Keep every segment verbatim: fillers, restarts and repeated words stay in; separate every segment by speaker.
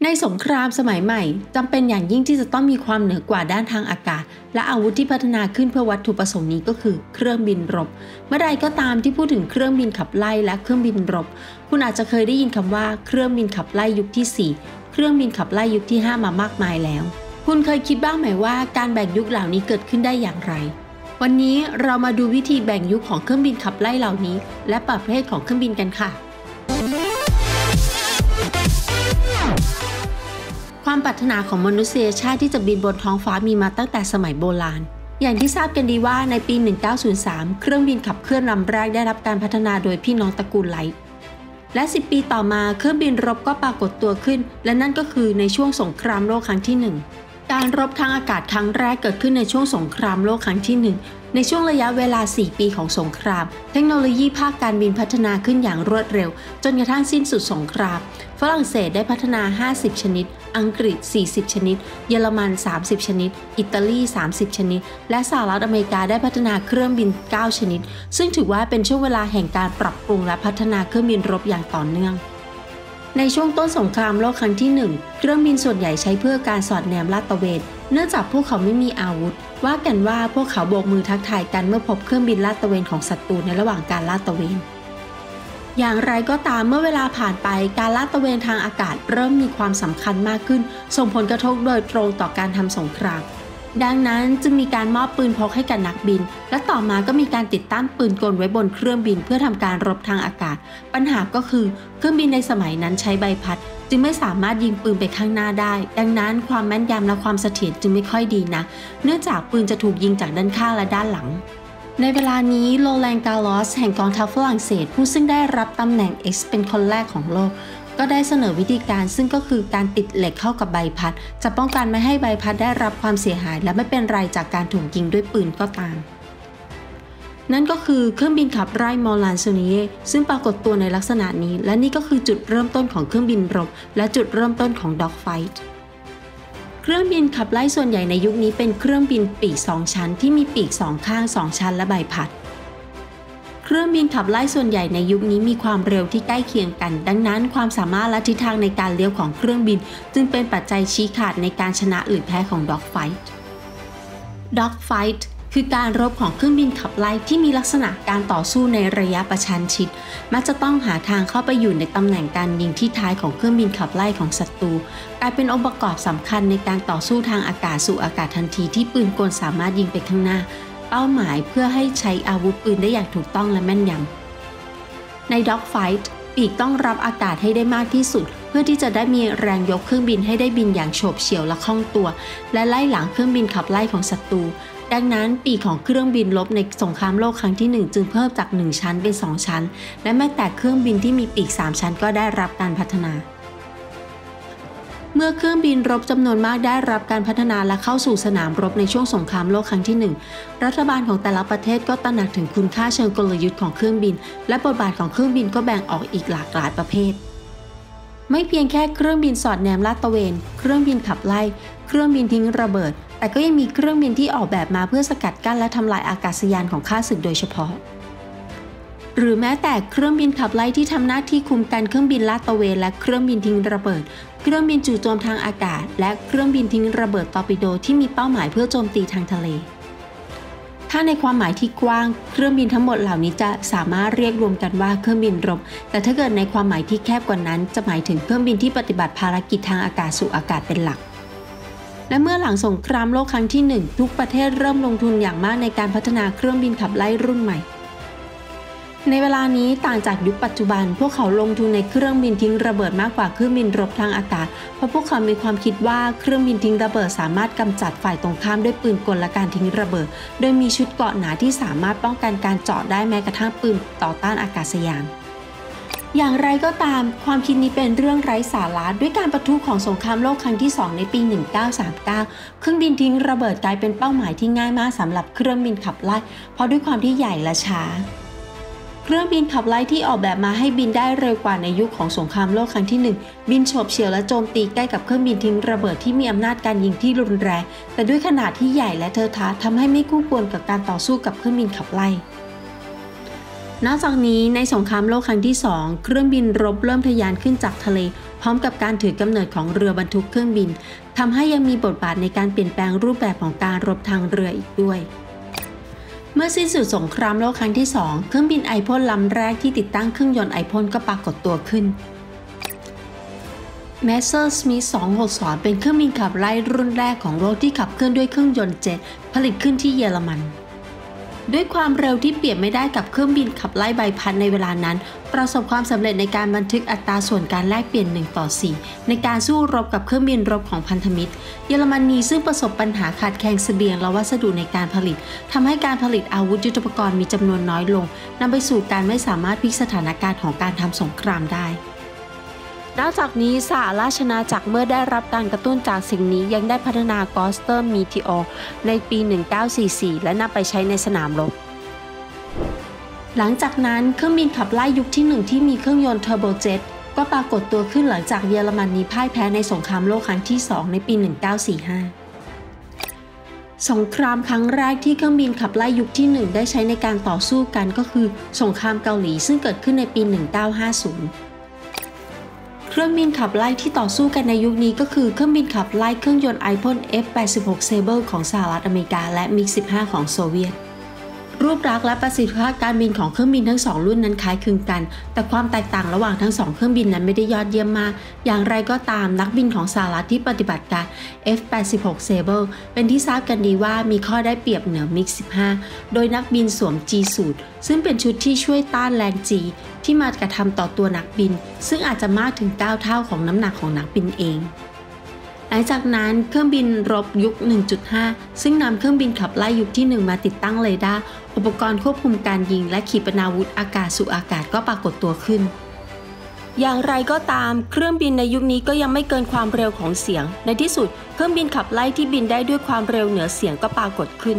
Speaker 1: ในสงครามสมัยใหม่จำเป็นอย่างยิ่งที่จะต้องมีความเหนือกว่าด้านทางอากาศและอาวุธที่พัฒนาขึ้นเพื่อวัตถุประสงค์นี้ก็คือเครื่องบินรบเมื่อใดก็ตามที่พูดถึงเครื่องบินขับไล่และเครื่องบินรบคุณอาจจะเคยได้ยินคำว่าเครื่องบินขับไล่ยุคที่สี่เครื่องบินขับไล่ยุคที่ห้ามามากมายแล้วคุณเคยคิดบ้างไหมว่าการแบ่งยุคเหล่านี้เกิดขึ้นได้อย่างไรวันนี้เรามาดูวิธีแบ่งยุคของเครื่องบินขับไล่เหล่านี้และประเภทของเครื่องบินกันค่ะความปรารถนาของมนุษยชาติที่จะบินบนท้องฟ้ามีมาตั้งแต่สมัยโบราณอย่างที่ทราบกันดีว่าในปีหนึ่งพันเก้าร้อยสามเครื่องบินขับเคลื่อนลำแรกได้รับการพัฒนาโดยพี่น้องตระกูลไลท์และสิบปีต่อมาเครื่องบินรบก็ปรากฏตัวขึ้นและนั่นก็คือในช่วงสงครามโลกครั้งที่หนึ่งการรบทางอากาศครั้งแรกเกิดขึ้นในช่วงสงครามโลกครั้งที่หนึ่งในช่วงระยะเวลาสี่ปีของสงครามเทคโนโลยีภาคการบินพัฒนาขึ้นอย่างรวดเร็วจนกระทั่งสิ้นสุดสงครามฝรั่งเศสได้พัฒนาห้าสิบชนิดอังกฤษสี่สิบชนิดเยอรมันสามสิบชนิดอิตาลีสามสิบชนิดและสหรัฐอเมริกาได้พัฒนาเครื่องบินเก้าชนิดซึ่งถือว่าเป็นช่วงเวลาแห่งการปรับปรุงและพัฒนาเครื่องบินรบอย่างต่อเนื่องในช่วงต้นสงครามโลกครั้งที่หนึ่งเครื่องบินส่วนใหญ่ใช้เพื่อการสอดแนมลาดตระเวนเนื่องจากพวกเขาไม่มีอาวุธว่ากันว่าพวกเขาโบกมือทักทายกันเมื่อพบเครื่องบินลาดตระเวนของศัตรูในระหว่างการลาดตระเวนอย่างไรก็ตามเมื่อเวลาผ่านไปการลาดตระเวนทางอากาศเริ่มมีความสำคัญมากขึ้นส่งผลกระทบโดยตรงต่อการทำสงครามดังนั้นจึงมีการมอบปืนพกให้กับนักบินและต่อมาก็มีการติดตั้งปืนกลไว้บนเครื่องบินเพื่อทำการรบทางอากาศปัญหาก็คือเครื่องบินในสมัยนั้นใช้ใบพัดจึงไม่สามารถยิงปืนไปข้างหน้าได้ดังนั้นความแม่นยำและความเสถียรจึงไม่ค่อยดีนักเนื่องจากปืนจะถูกยิงจากด้านข้างและด้านหลังในเวลานี้โรแลนด์ กาลอสแห่งกองทัพฝรั่งเศสผู้ซึ่งได้รับตำแหน่ง X เป็นคนแรกของโลกก็ได้เสนอวิธีการซึ่งก็คือการติดเหล็กเข้ากับใบพัดจะป้องกันไม่ให้ใบพัดได้รับความเสียหายและไม่เป็นไรจากการถูกยิงด้วยปืนก็ตามนั่นก็คือเครื่องบินขับไล่มอรัน โซเนียซึ่งปรากฏตัวในลักษณะนี้และนี่ก็คือจุดเริ่มต้นของเครื่องบินรบและจุดเริ่มต้นของด็อกไฟท์เครื่องบินขับไล่ส่วนใหญ่ในยุคนี้เป็นเครื่องบินปีกสองชั้นที่มีปีกสองข้างสองชั้นและใบพัดเครื่องบินขับไล่ส่วนใหญ่ในยุคนี้มีความเร็วที่ใกล้เคียงกันดังนั้นความสามารถและทิศทางในการเลี้ยวของเครื่องบินจึงเป็นปัจจัยชี้ขาดในการชนะหรือแพ้ของด็อกไฟท์ด็อกไฟท์คือการรบของเครื่องบินขับไล่ที่มีลักษณะการต่อสู้ในระยะประชันชิดมักจะต้องหาทางเข้าไปอยู่ในตำแหน่งการยิงที่ท้ายของเครื่องบินขับไล่ของศัตรูกลายเป็นองค์ประกอบสำคัญในการต่อสู้ทางอากาศสู่อากาศทันทีที่ปืนกลสามารถยิงไปข้างหน้าเป้าหมายเพื่อให้ใช้อาวุธปืนได้อย่างถูกต้องและแม่นยำในด็อกไฟท์ปีกต้องรับอากาศให้ได้มากที่สุดเพื่อที่จะได้มีแรงยกเครื่องบินให้ได้บินอย่างโฉบเฉี่ยวและคล่องตัวและไล่หลังเครื่องบินขับไล่ของศัตรูดังนั้นปีกของเครื่องบินรบในสงครามโลกครั้งที่หนึ่งจึงเพิ่มจากหนึ่งชั้นเป็นสองชั้นและแม้แต่เครื่องบินที่มีปีกสามชั้นก็ได้รับการพัฒนาเมื่อเครื่องบินรบจำนวนมากได้รับการพัฒนาและเข้าสู่สนามรบในช่วงสงครามโลกครั้งที่หนึ่งรัฐบาลของแต่ละประเทศก็ตระหนักถึงคุณค่าเชิงกลยุทธ์ของเครื่องบินและบทบาทของเครื่องบินก็แบ่งออกอีกหลากหลายประเภทไม่เพียงแค่เครื่องบินสอดแนมลาดตระเวนเครื่องบินขับไล่เครื่องบินทิ้งระเบิดแต่ก็ยังมีเครื่องบินที่ออกแบบมาเพื่อสกัดกั้นและทำลายอากาศยานของข้าศึกโดยเฉพาะหรือแม้แต่เครื่องบินขับไล่ที่ทำหน้าที่คุมกันเครื่องบินลาดตระเวนและเครื่องบินทิ้งระเบิดเครื่องบินจู่โจมทางอากาศและเครื่องบินทิ้งระเบิดตอร์ปิโดที่มีเป้าหมายเพื่อโจมตีทางทะเลถ้าในความหมายที่กว้างเครื่องบินทั้งหมดเหล่านี้จะสามารถเรียกรวมกันว่าเครื่องบินรบแต่ถ้าเกิดในความหมายที่แคบกว่านั้นจะหมายถึงเครื่องบินที่ปฏิบัติภารกิจทางอากาศสู่อากาศเป็นหลักและเมื่อหลังสงครามโลกครั้งที่หนึ่งทุกประเทศเริ่มลงทุนอย่างมากในการพัฒนาเครื่องบินขับไล่รุ่นใหม่ในเวลานี้ต่างจากยุคปัจจุบันพวกเขาลงทุนในเครื่องบินทิ้งระเบิดมากกว่าเครื่องบินรบทางอากาศเพราะพวกเขามีความคิดว่าเครื่องบินทิ้งระเบิดสามารถกำจัดฝ่ายตรงข้ามด้วยปืนกลและการทิ้งระเบิดโดยมีชุดเกราะหนาที่สามารถป้องกันการเจาะได้แม้กระทั่งปืนต่อต้านอากาศยานอย่างไรก็ตามความคิดนี้เป็นเรื่องไร้สาระด้วยการปะทุของสงครามโลกครั้งที่สองในปีหนึ่งพันเก้าร้อยสามสิบเก้าเครื่องบินทิ้งระเบิดกลายเป็นเป้าหมายที่ง่ายมากสำหรับเครื่องบินขับไล่เพราะด้วยความที่ใหญ่และช้าเครื่องบินขับไล่ที่ออกแบบมาให้บินได้เร็วกว่าในยุคของสงครามโลกครั้งที่หนึ่งบินโฉบเฉี่ยวและโจมตีใกล้กับเครื่องบินทิ้งระเบิดที่มีอำนาจการยิงที่รุนแรงแต่ด้วยขนาดที่ใหญ่และเทอะทะทำให้ไม่คู่ควรกับการต่อสู้กับเครื่องบินขับไล่นอกจากนี้ในสงครามโลกครั้งที่สองเครื่องบินรบเริ่มทะยานขึ้นจากทะเลพร้อมกับการถือกำเนิดของเรือบรรทุกเครื่องบินทำให้ยังมีบทบาทในการเปลี่ยนแปลงรูปแบบของการรบทางเรืออีกด้วยเมื่อสิ้นสุดสงครามโลกครั้งที่สองเครื่องบินไอพ่นลำแรกที่ติดตั้งเครื่องยนต์ไอพ่นก็ปรากฏตัวขึ้น Messerschmitt สองหกสอง เป็นเครื่องบินขับไล่รุ่นแรกของโลกที่ขับเคลื่อนด้วยเครื่องยนต์เจ็ตผลิตขึ้นที่เยอรมันด้วยความเร็วที่เปรียบไม่ได้กับเครื่องบินขับไล่ใบพัดในเวลานั้นประสบความสำเร็จในการบันทึกอัตราส่วนการแลกเปลี่ยนหนึ่งต่อสี่ในการสู้รบกับเครื่องบินรบของพันธมิตรเยอรมนีซึ่งประสบปัญหาขาดแคลนเสบียงและวัสดุในการผลิตทำให้การผลิตอาวุธยุทโธปกรณ์มีจำนวนน้อยลงนำไปสู่การไม่สามารถพลิกสถานการณ์ของการทำสงครามได้นอกจากนี้สหราชอาณาจักรเมื่อได้รับการกระตุ้นจากสิ่งนี้ยังได้พัฒนากอสเตอร์มีทีโอในปีหนึ่งเก้าสี่สี่และนำไปใช้ในสนามรบหลังจากนั้นเครื่องบินขับไล่ยุคที่หนึ่งที่มีเครื่องยนต์เทอร์โบเจ็ตก็ปรากฏตัวขึ้นหลังจากเยอรมนีพ่ายแพ้ในสงครามโลกครั้งที่สองในปีหนึ่งเก้าสี่ห้าสงครามครั้งแรกที่เครื่องบินขับไล่ยุคที่หนึ่งได้ใช้ในการต่อสู้กันก็คือสงครามเกาหลีซึ่งเกิดขึ้นในปีหนึ่งเก้าห้าศูนย์เครื่องบินขับไล่ที่ต่อสู้กันในยุคนี้ก็คือเครื่องบินขับไล่เครื่องยนต์ไอพ่น เอฟ แปดสิบหก Sabre ของสหรัฐอเมริกาและ มิก สิบห้า ของโซเวียตรูปลักษณ์และประสิทธิภาพการบินของเครื่องบินทั้งสองรุ่นนั้นคล้ายคลึงกันแต่ความแตกต่างระหว่างทั้งสองเครื่องบินนั้นไม่ได้ยอดเยี่ยมมากอย่างไรก็ตามนักบินของสหรัฐที่ปฏิบัติการ เอฟ แปดสิบหก Sabre เป็นที่ทราบกันดีว่ามีข้อได้เปรียบเหนือ มิก สิบห้า โดยนักบินสวม G สูทซึ่งเป็นชุดที่ช่วยต้านแรง G ที่มากระทำต่อตัวนักบินซึ่งอาจจะมากถึงเก้าเท่าของน้ำหนักของนักบินเองหลังจากนั้นเครื่องบินรบยุค หนึ่งจุดห้า ซึ่งนำเครื่องบินขับไล่ยุคที่หนึ่งมาติดตั้งเรดาร์อุปกรณ์ควบคุมการยิงและขีปนาวุธอากาศสู่อากาศก็ปรากฏตัวขึ้นอย่างไรก็ตามเครื่องบินในยุคนี้ก็ยังไม่เกินความเร็วของเสียงในที่สุดเครื่องบินขับไล่ที่บินได้ด้วยความเร็วเหนือเสียงก็ปรากฏขึ้น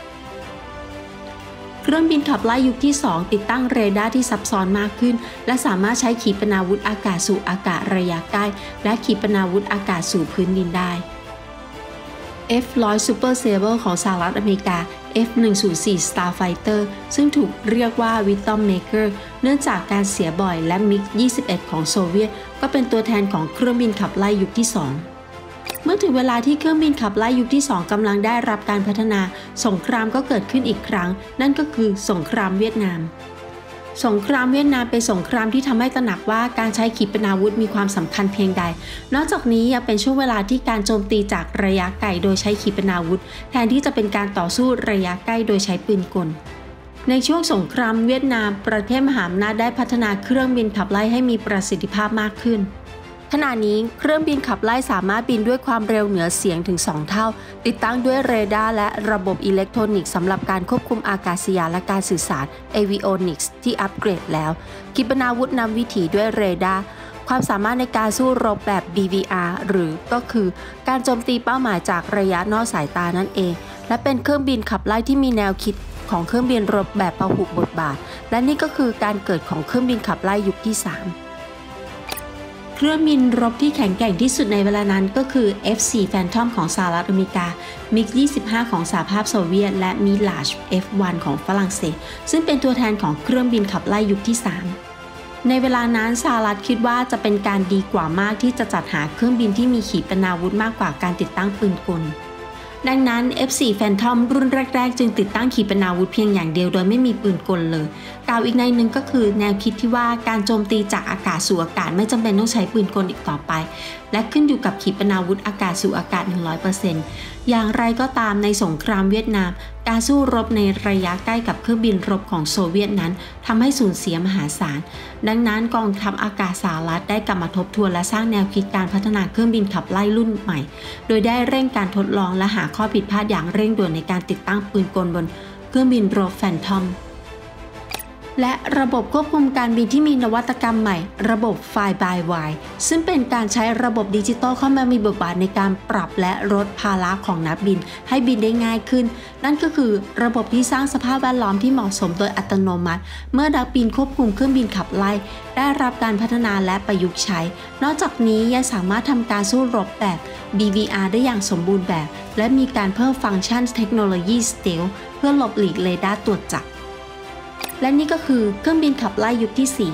Speaker 1: เครื่องบินขับไล่ยุคที่สองติดตั้งเรดาร์ที่ซับซ้อนมากขึ้นและสามารถใช้ขีปนาวุธอากาศสู่อากาศระยะใกล้และขีปนาวุธอากาศสู่พื้นดินได้ เอฟ หนึ่งร้อย Super Sabre ของสหรัฐอเมริกา เอฟ หนึ่งศูนย์สี่ Starfighter ซึ่งถูกเรียกว่า Victor Maker เนื่องจากการเสียบ่อยและ มิก ยี่สิบเอ็ด ของโซเวียตก็เป็นตัวแทนของเครื่องบินขับไล่ยุคที่สองเมื่อถึงเวลาที่เครื่องบินขับไล่ยุคที่สองกำลังได้รับการพัฒนาสงครามก็เกิดขึ้นอีกครั้งนั่นก็คือสงครามเวียดนามสงครามเวียดนามเป็นสงครามที่ทำให้ตระหนักว่าการใช้ขีปนาวุธมีความสำคัญเพียงใดนอกจากนี้ยังเป็นช่วงเวลาที่การโจมตีจากระยะไกลโดยใช้ขีปนาวุธแทนที่จะเป็นการต่อสู้ระยะใกล้โดยใช้ปืนกลในช่วงสงครามเวียดนามประเทศมหาอำนาจได้พัฒนาเครื่องบินขับไล่ให้มีประสิทธิภาพมากขึ้นขณะนี้เครื่องบินขับไล่สามารถบินด้วยความเร็วเหนือเสียงถึงสองเท่าติดตั้งด้วยเรดาร์และระบบอิเล็กทรอนิกส์สำหรับการควบคุมอากาศยานและการสื่อสาร Avionics ที่อัปเกรดแล้วขีปนาวุธนำวิถีด้วยเรดาร์ความสามารถในการสู้รบแบบ บี วี อาร์ หรือก็คือการโจมตีเป้าหมายจากระยะนอกสายตานั่นเองและเป็นเครื่องบินขับไล่ที่มีแนวคิดของเครื่องบินรบแบบพหุบทบาทและนี่ก็คือการเกิดของเครื่องบินขับไล่ยุคที่สามเครื่องบินรบที่แข็งแกร่งที่สุดในเวลานั้นก็คือ เอฟ โฟร์ Phantom ของสหรัฐอเมริกา มิก ยี่สิบห้า ของสหภาพโซเวียตและ Mirage เอฟ วัน ของฝรั่งเศสซึ่งเป็นตัวแทนของเครื่องบินขับไล่ยุคที่สามในเวลานั้นสหรัฐคิดว่าจะเป็นการดีกว่ามากที่จะจัดหาเครื่องบินที่มีขีปนาวุธมากกว่าการติดตั้งปืนกลดังนั้น เอฟ โฟร์ Phantom รุ่นแรกๆจึงติดตั้งขีปนาวุธเพียงอย่างเดียวโดยไม่มีปืนกลเลยกล่าวอีกในหนึ่งก็คือแนวคิดที่ว่าการโจมตีจากอากาศสู่อากาศไม่จำเป็นต้องใช้ปืนกลอีกต่อไปและขึ้นอยู่กับขีปนาวุธอากาศสู่อากาศ หนึ่งร้อยเปอร์เซ็นต์ อย่างไรก็ตามในสงครามเวียดนามการสู้รบในระยะใกล้กับเครื่องบินรบของโซเวียตนั้นทำให้สูญเสียมหาศาลดังนั้นกองทัพอากาศสหรัฐได้กลับมาทบทวนและสร้างแนวคิดการพัฒนาเครื่องบินขับไล่รุ่นใหม่โดยได้เร่งการทดลองและหาข้อผิดพลาดอย่างเร่งด่วนในการติดตั้งปืนกลบนเครื่องบินรบแฟนทอมและระบบควบคุมการบินที่มีนวัตกรรมใหม่ระบบ Fly by Wire ซึ่งเป็นการใช้ระบบดิจิตอลเข้ามามีบทบาทในการปรับและลดภาระของนักบินให้บินได้ง่ายขึ้นนั่นก็คือระบบที่สร้างสภาพแวดล้อมที่เหมาะสมโดยอัตโนมัติเมื่อนักบินควบคุมเครื่องบินขับไล่ได้รับการพัฒนาและประยุกต์ใช้นอกจากนี้ยังสามารถทำการสู้รบแบบ บี วี อาร์ ได้อย่างสมบูรณ์แบบและมีการเพิ่มฟังก์ชันเทคโนโลยี Stealth เพื่อหลบหลีกเรดาร์ตรวจจับและนี่ก็คือเครื่องบินขับไล่ยุคที่สี่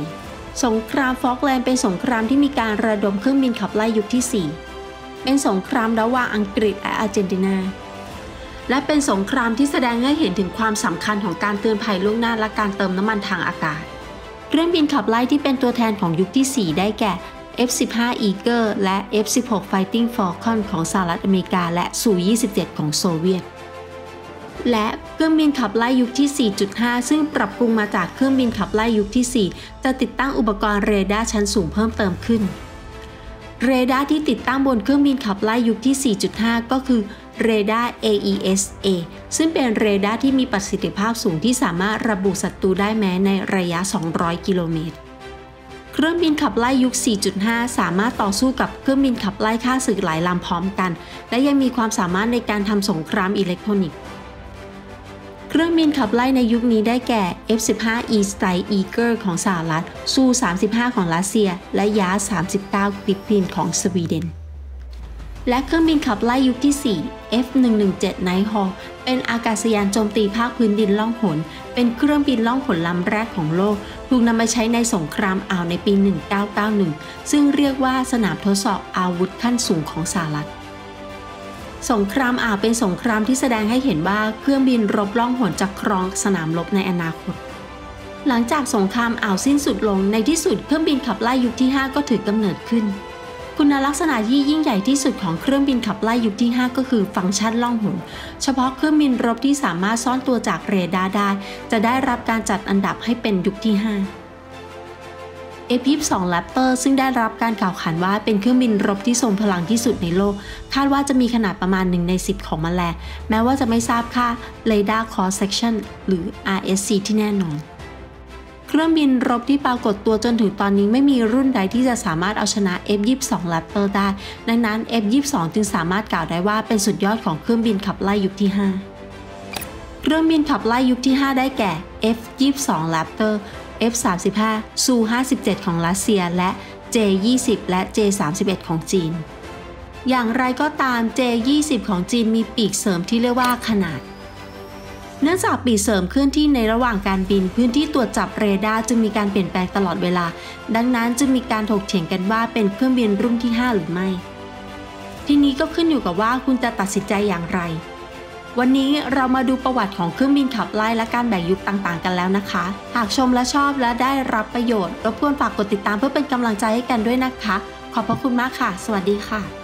Speaker 1: สงครามฟอกแลนด์เป็นสงครามที่มีการระดมเครื่องบินขับไล่ยุคที่สี่เป็นสงครามระหว่างอังกฤษและอาร์เจนตินาและเป็นสงครามที่แสดงให้เห็นถึงความสำคัญของการเตือนภัยล่วงหน้าและการเติมน้ำมันทางอากาศเครื่องบินขับไล่ที่เป็นตัวแทนของยุคที่สี่ได้แก่ เอฟ สิบห้า Eagle และ เอฟ สิบหก Fighting Falcon ของสหรัฐอเมริกาและซู ยี่สิบเจ็ด ของโซเวียตและเครื่องบินขับไล่ยุคที่ สี่จุดห้า ซึ่งปรับปรุงมาจากเครื่องบินขับไล่ยุคที่ สี่ จะติดตั้งอุปกรณ์เรดาร์ชั้นสูงเพิ่มเติมขึ้นเรดาร์ที่ติดตั้งบนเครื่องบินขับไล่ยุคที่ สี่จุดห้า ก็คือเรดาร์ เอ อี เอส เอ ซึ่งเป็นเรดาร์ที่มีประสิทธิภาพสูงที่สามารถระบุศัตรูได้แม้ในระยะ สองร้อย กิโลเมตรเครื่องบินขับไล่ยุค สี่จุดห้า สามารถต่อสู้กับเครื่องบินขับไล่ฆ่าศึกหลายลำพร้อมกันและยังมีความสามารถในการทำสงครามอิเล็กทรอนิกส์เครื่องบินขับไล่ในยุคนี้ได้แก่ เอฟ สิบห้า E Strike Eagle ของสหรัฐ ซู สามสิบห้า ของรัสเซียและยา สามสิบเก้า Gripen ของสวีเดนและเครื่องบินขับไล่ยุคที่ สี่ เอฟ หนึ่งหนึ่งเจ็ด Nighthawk เป็นอากาศยานโจมตีภาคพื้นดินล่องหนเป็นเครื่องบินล่องหนลำแรกของโลกถูกนำมาใช้ในสงครามอ่าวในปี หนึ่งเก้าเก้าหนึ่ง ซึ่งเรียกว่าสนามทดสอบอาวุธขั้นสูงของสหรัฐสงครามอ่าวเป็นสงครามที่แสดงให้เห็นว่าเครื่องบินรบล่องหนจะครองสนามรบในอนาคตหลังจากสงครามอ่าวสิ้นสุดลงในที่สุดเครื่องบินขับไล่ยุคที่ ห้า ก็ถือกำเนิดขึ้นคุณลักษณะที่ยิ่งใหญ่ที่สุดของเครื่องบินขับไล่ยุคที่ ห้า ก็คือฟังก์ชันล่องหนเฉพาะเครื่องบินรบที่สามารถซ่อนตัวจากเรดาร์ได้จะได้รับการจัดอันดับให้เป็นยุคที่ ห้า เอฟ ยี่สิบสอง Raptor ซึ่งได้รับการกล่าวขานว่าเป็นเครื่องบินรบที่ทรงพลังที่สุดในโลกคาดว่าจะมีขนาดประมาณหนึ่งในสิบของแมลงแม้ว่าจะไม่ทราบค่า Radar Cross Section หรือ อาร์ เอส ซี ที่แน่นอนเครื่องบินรบที่ปรากฏตัวจนถึงตอนนี้ไม่มีรุ่นใดที่จะสามารถเอาชนะ เอฟ ยี่สิบสอง Raptor ได้ดังนั้น เอฟ ยี่สิบสอง จึงสามารถกล่าวได้ว่าเป็นสุดยอดของเครื่องบินขับไล่ยุคที่ ห้า เครื่องบินขับไล่ยุคที่ ห้า ได้แก่ เอฟ ยี่สิบสอง Raptor เอฟ สามสิบห้า ซู ห้าสิบเจ็ด ของรัสเซียและ เจ ยี่สิบ และ เจ สามสิบเอ็ด ของจีนอย่างไรก็ตาม เจ ยี่สิบ ของจีนมีปีกเสริมที่เรียกว่าขนาดเนื่องจากปีกเสริมเคลื่อนที่ในระหว่างการบินพื้นที่ตรวจจับเรดาร์จึงมีการเปลี่ยนแปลงตลอดเวลาดังนั้นจึงมีการถกเถียงกันว่าเป็นเครื่องบินรุ่นที่ ห้า หรือไม่ทีนี้ก็ขึ้นอยู่กับว่าคุณจะตัดสินใจอย่างไรวันนี้เรามาดูประวัติของเครื่องบินขับไล่และการแบ่งยุคต่างๆกันแล้วนะคะหากชมและชอบและได้รับประโยชน์รบกวนฝากกดติดตามเพื่อเป็นกำลังใจให้กันด้วยนะคะขอบพระคุณมากค่ะสวัสดีค่ะ